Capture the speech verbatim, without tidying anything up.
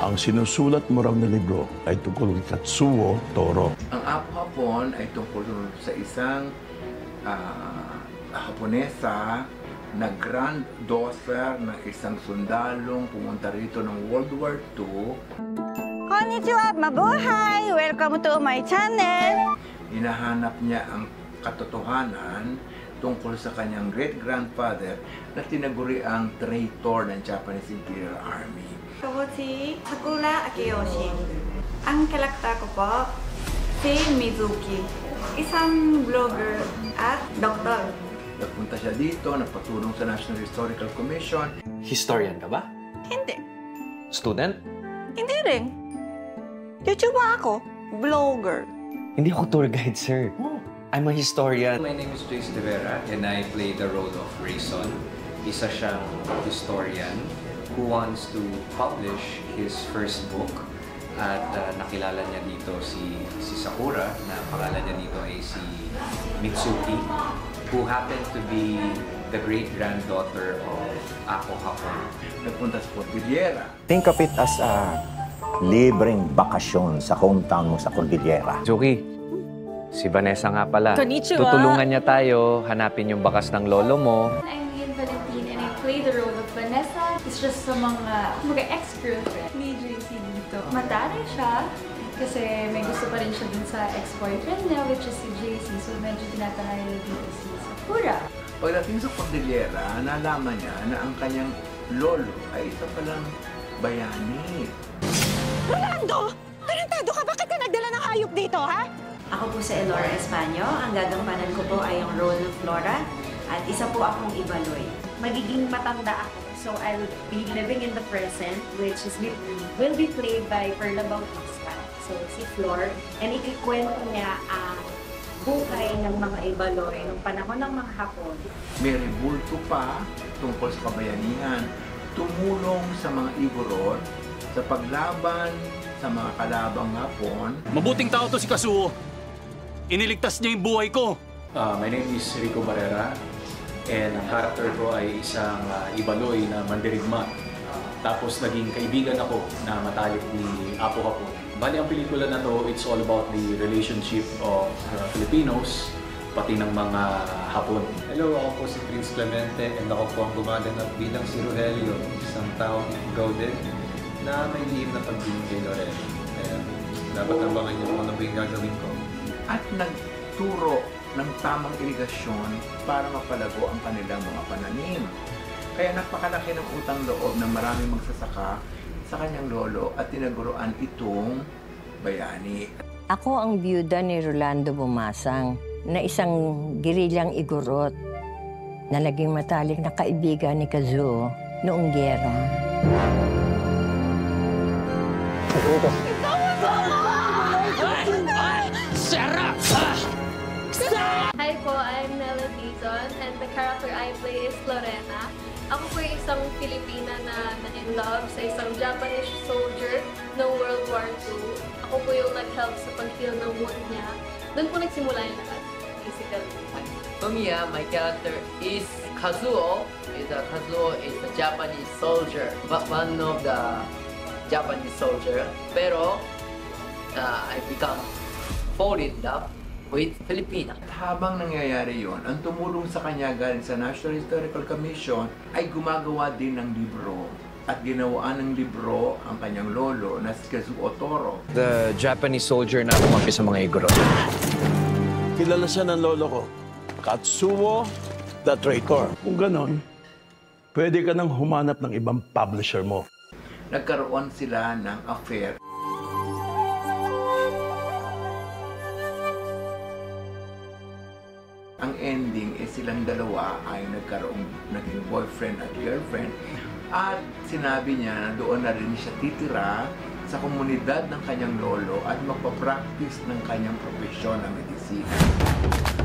Ang sinusulat mo raw na libro ay tungkol kay Katsuo Toro. Ang Apo Hapon ay tungkol sa isang uh, Haponesa na granddaughter ng isang sundalong pumunta rito ng World War Two. Konnichiwa! Mabuhay! Welcome to my channel! Hinahanap niya ang katotohanan tungkol sa kanyang great-grandfather na tinaguri ang traitor ng Japanese Imperial Army. Ako si Sakura Akiyoshi. Ang karakter ko po, si Mizuki. Isang vlogger at doktor. Nagpunta siya dito, nagpatulong sa National Historical Commission. Historian ka ba? Hindi. Student? Hindi rin. YouTuber ako. Vlogger. Hindi ako tour guide, sir. Oh. I'm a historian. My name is Jace De Vera and I play the role of Rayson. Isa siyang historian who wants to publish his first book. At uh, nakilala niya dito si, si Sakura, na pangalan niya dito ay si Mitsuki, who happened to be the great-granddaughter of Apo Hapon. Nagpunta sa Cordillera. Think of it as a libreng bakasyon sa hometown mo sa Cordillera. Zuki, si Vanessa nga pala. Konnichiwa. Tutulungan niya tayo, hanapin yung bakas ng lolo mo. I'm Ian Valentin and I play the role of Vanessa. It's just sa mga, mga ex-girlfriend ni J C dito. Mataray siya kasi may gusto pa rin siya dun sa ex-boyfriend niya, which is si J C. So medyo tinatangay dito si Sakura. Pagdating sa Cordillera, nalaman niya na ang kanyang lolo ay isa palang bayani. Rolando! Tarantado ka! Bakit ka nagdala ng hayop dito, ha? Ako po si Elora Espanyo. Ang gagampanan ko po ay ang role ng Flora. At isa po akong Ibaloy. Magiging matanda ako. So I'll be living in the present, which is will be played by Perla Bautista. So si Flor. And ikikwento niya ang buhay ng mga Ibaloy noong panahon ng mga Hapon. May rebulto pa tungkol sa kabayanihan. Tumulong sa mga Igorot sa paglaban sa mga kalabang Hapon. Mabuting tao to si Kazuo. Iniligtas niya yung buhay ko. Uh, my name is Rico Barrera and ang character ko ay isang uh, Ibaloy na mandirigma. Uh, tapos naging kaibigan ako na matalik ni Apo Hapon. Bali ang pelikula na to, it's all about the relationship of uh, Filipinos pati ng mga Hapon. Hello, ako po si Prince Clemente and ako po ang gumaganap bilang si Rogelio, isang taong Gauden na may lihim na pagdinig kay Lorel. Kaya dapat abangan niyo kung ano ba yung gagawin ko. At nagturo ng tamang irigasyon para mapalago ang kanilang mga pananim. Kaya napakalaki ng utang loob ng maraming magsasaka sa kanyang lolo at tinaguruan itong bayani. Ako ang biyuda ni Rolando Bumasang na isang gerilyang Igorot na naging matalik na kaibigan ni Kazuo noong giyera. Hi po, I'm Nella Dizon and the character I play is Lorena. Ako po yung isang Filipina na na-in-love sa isang Japanese soldier noong World War Two. Ako po yung nag-help sa pag-heal ng wound niya. Doon po nagsimula yung lahat, basically. Tomiya, my character is Kazuo. Is a, Kazuo is a Japanese soldier, but one of the Japanese soldier. Pero, uh, I become fall in love with Filipina. Habang nangyayari yon, ang tumulong sa kanya galing sa National Historical Commission ay gumagawa din ng libro. At ginawaan ng libro ang kanyang lolo na si Kazuo Toro. The Japanese soldier na kumampi sa mga Igorot. Kilala siya ng lolo ko, Katsuo the Traitor. Kung ganon, pwede ka nang humanap ng ibang publisher mo. Nagkaroon sila ng affair. Ang ending, eh silang dalawa ay nagkaroon, naging boyfriend at girlfriend. At sinabi niya na doon na rin siya titira sa komunidad ng kanyang lolo at magpa-practice ng kanyang profesyon na medisina.